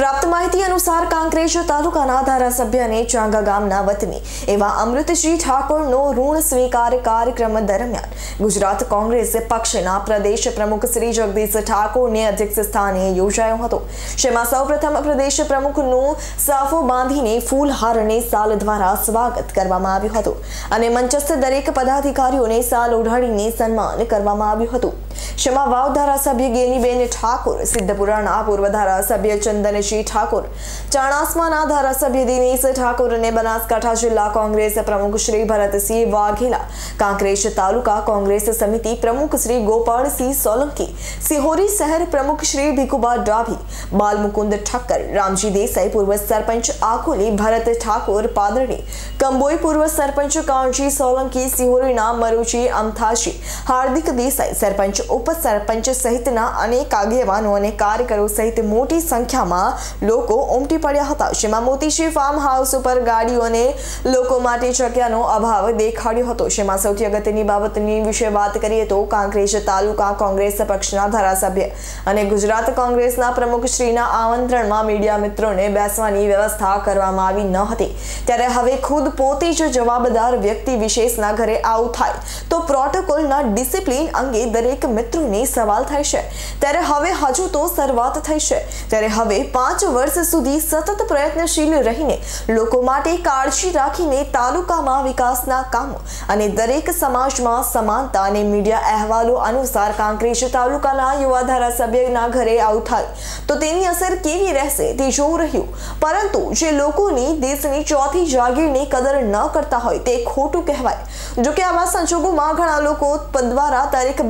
प्राप्त माहिती अनुसार कांकरेज तालुकाना धारासभ्य અને ચાંગા ગામના વતની એવા અમૃતજી ઠાકોરનો ઋણ સ્વીકાર કાર્યક્રમ દરમિયાન ગુજરાત કોંગ્રેસ પક્ષના પ્રદેશ પ્રમુખ શ્રી જગદીશ ઠાકોરને અધ્યક્ષ સ્થાને યોજાયો હતો। જેમાં સૌપ્રથમ પ્રદેશ પ્રમુખનું સાફો બાંધીને ફૂલહાર અને સાલ દ્વારા સ્વાગત કરવામાં આવ્યું હતું અને મંચસ્થ દરેક પદાધિકારીઓને સાલ ઓઢાડીને સન્માન કરવામાં આવ્યું હતું। જેમાં વાવ ધારાસભ્ય ગેનીબેન ઠાકોર, સિદ્ધપુરાના પૂર્વ ધારાસભ્ય ચંદનજી ઠાકોર, ચાણસ્માના ધારાસભ્ય દિનેશ ઠાકોર અને બનાસકાંઠા જિલ્લા કોંગ્રેસ પ્રમુખ શ્રી ભરતસિંહ વાઘેલા, કાંકરેજ તાલુકા કોંગ્રેસ સમિતિ પ્રમુખ શ્રી ગોપાલસિંહ સોલંકી, સિહોરી શહેર પ્રમુખ શ્રી ભીખુબા ડાભી, બાલમુકુંદ ઠક્કર, રામજી દેસાઈ, પૂર્વ સરપંચ આકોલી ભરત ઠાકોર પાદરણી, કંબોઈ પૂર્વ સરપંચ કાળજી સોલંકી, સિહોરીના મરુચી અમથાજી, હાર્દિક દેસાઈ સરપંચ, ઉપસરપંચ સહિતના અનેક આગેવાનો અને કાર્યકરો સહિત મોટી સંખ્યામાં લોકો ઉમટી પડ્યા હતા। જેમાં મોતીજી ફાર્મ હાઉસ ઉપર ગાડીઓ અને લોકો માટે જગ્યાનો અભાવ દેખાડ્યો હતો। જેમાં સૌથી અગત્યની બાબતની વિશે વાત કરીએ તો કાંકરેજ તાલુકા કોંગ્રેસ પક્ષના ધારાસભ્ય અને ગુજરાત કોંગ્રેસના પ્રમુખશ્રીના આમંત્રણમાં મીડિયા મિત્રોને બેસવાની વ્યવસ્થા કરવામાં આવી ન હતી। ત્યારે હવે ખુદ પોતે જ જવાબદાર વ્યક્તિ વિશેષના ઘરે આવું થાય તો પ્રોટોકોલના ડિસિપ્લિન અંગે દરેક મિત્રોને સવાલ થાય છે। ત્યારે હવે હજુ તો શરૂઆત થઈ છે। ત્યારે હવે 5 વર્ષ સુધી સતત પ્રયત્નશીલ રહીને લોકો માટે કાળજી રાખીને તાલુકામાં વિકાસના કામો અને દરેક સમાજમાં સમાનતા અને મીડિયા અહેવાલો અનુસાર કાંકરેજ તાલુકાના યુવા ધારાસભ્યના ઘરે આવું થાય તો તેની અસર કેવી રહેશે તે જોવું રહ્યું। પરંતુ જે લોકોની દેશની ચોથી જાગીરની કદર ન કરતા હોય તે ખોટું કહેવાય। જો કે આવા સંજોગોમાં ઘણા લોકો દ્વારા તારીખ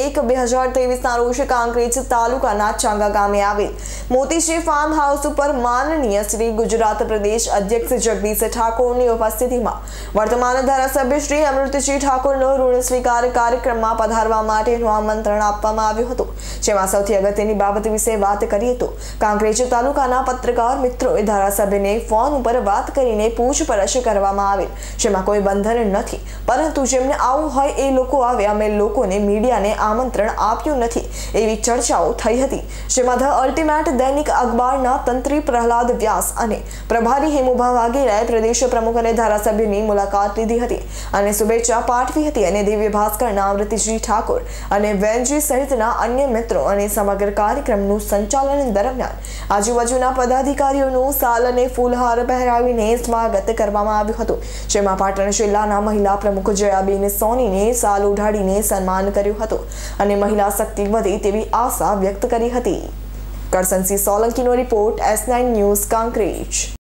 2/1/2023 રોજ કાંકરેજ તાલુકાના ચાંગા ગામે આવેલ મોતીજી ફાર્મ હાઉસ ઉપર માનનીય શ્રી ગુજરાત પ્રદેશ અધ્યક્ષ જગદીશ ઠાકોરની ઉપસ્થિતિમાં વર્તમાન ધારાસભ્ય શ્રી અમૃતજી ઠાકોરનો ઋણ સ્વીકાર કાર્યક્રમમાં પધારવા માટેનું આમંત્રણ આપવામાં આવ્યું હતું। જેમાં સૌથી અગત્યની બાબત વિશે વાત કરીએ તો કાંકરેજ તાલુકાના પત્રકાર મિત્રોએ ધારાસભ્યને ફોન ઉપર વાત કરીને પૂછપરછ કરવામાં આવેલ। જેમાં કોઈ બંધન નથી, પરંતુ જેમને આવું હોય એ લોકો આવે, અમે લોકોને મીડિયાને આમંત્રણ આપ્યું નથી એવી ચર્ચાઓ થઈ હતી। જેમાં ધ અલ્ટિમેટ દૈનિક અખબારના તંત્રી પ્રહલાદ વ્યાસ અને પ્રભારી હેમુભા વાઘેલાએ પ્રદેશ પ્રમુખ અને ધારાસભ્યની મુલાકાત લીધી હતી અને શુભેચ્છા પાઠવી હતી અને દિવ્ય ભાસ્કરના અમૃતજી ઠાકોર અને વેનજી સહિતના અન્ય મિત્રો અને સમગ્ર કાર્યક્રમનું સંચાલન દરમિયાન આજુબાજુના પદાધિકારીઓનું સાલ અને ફૂલહાર પહેરાવીને સ્વાગત કરવામાં આવ્યું હતું। જેમાં પાટણ જિલ્લાના મહિલા પ્રમુખ જયાબેન સોનીને સાલ ઉઢાડીને સન્માન કર્યું હતું અને મહિલા શક્તિ વધે તેવી આશા વ્યક્ત કરી હતી। કરસનસિંહ સોલંકીનો રિપોર્ટ, S9 ન્યૂઝ, કાંકરેજ।